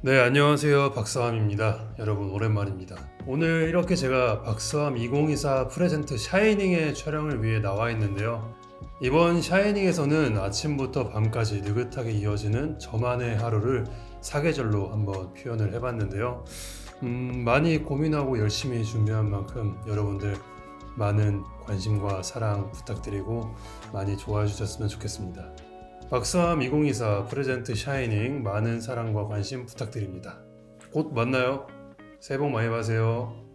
네, 안녕하세요. 박사함입니다. 여러분, 오랜만입니다. 오늘 이렇게 제가 박사함 2024 프레젠트 샤이닝의 촬영을 위해 나와 있는데요. 이번 샤이닝에서는 아침부터 밤까지 느긋하게 이어지는 저만의 하루를 사계절로 한번 표현을 해봤는데요. 많이 고민하고 열심히 준비한 만큼 여러분들 많은 관심과 사랑 부탁드리고 많이 좋아해 주셨으면 좋겠습니다. 박사함 2024 프레젠트 샤이닝 많은 사랑과 관심 부탁드립니다. 곧 만나요. 새해 복 많이 받으세요.